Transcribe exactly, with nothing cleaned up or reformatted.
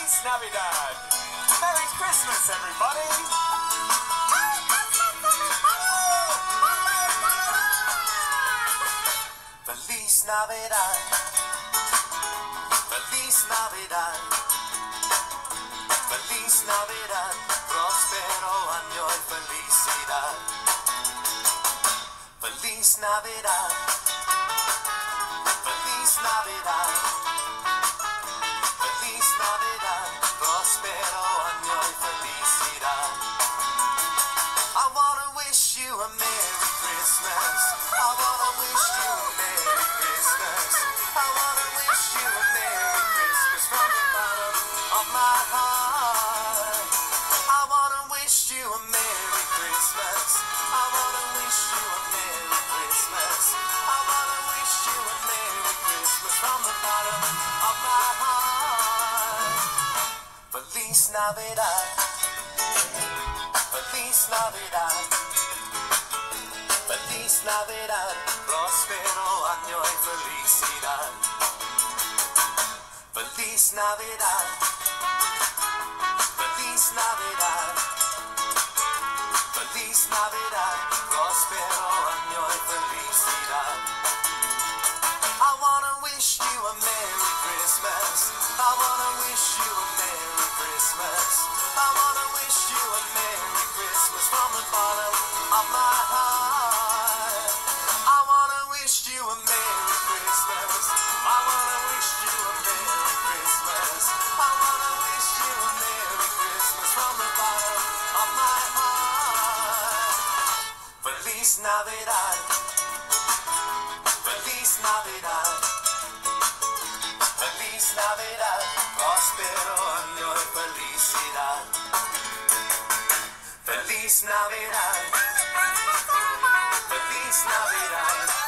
Feliz Navidad! Merry Christmas, everybody! Feliz Navidad! Feliz Navidad! Feliz Navidad! Próspero año y felicidad! Feliz Navidad! Feliz Navidad! Feliz Navidad! Próspero año y felicidad! I wanna wish you a Merry Christmas. I wanna wish you a Merry Christmas. I wanna wish you a Merry Christmas from the bottom of my heart. I wanna wish you a Merry Christmas. I wanna wish you a Merry Christmas. I wanna wish you a Merry Christmas from the bottom of my heart. Feliz Navidad. Feliz Navidad. Feliz Navidad. Próspero año y felicidad. Feliz Navidad. Feliz Navidad. Feliz Navidad. Próspero año y felicidad. I wanna wish you a Merry Christmas. I wanna wish you a Merry Christmas. I wanna wish you a Merry Christmas from the bottom of my heart. I wanna wish you a Merry Christmas. I wanna wish you a Merry Christmas. I wanna wish you a Merry Christmas from the bottom of my heart. Feliz Navidad. Feliz Navidad. Feliz Navidad. Próspero año y felicidad. Feliz Navidad. Feliz Navidad.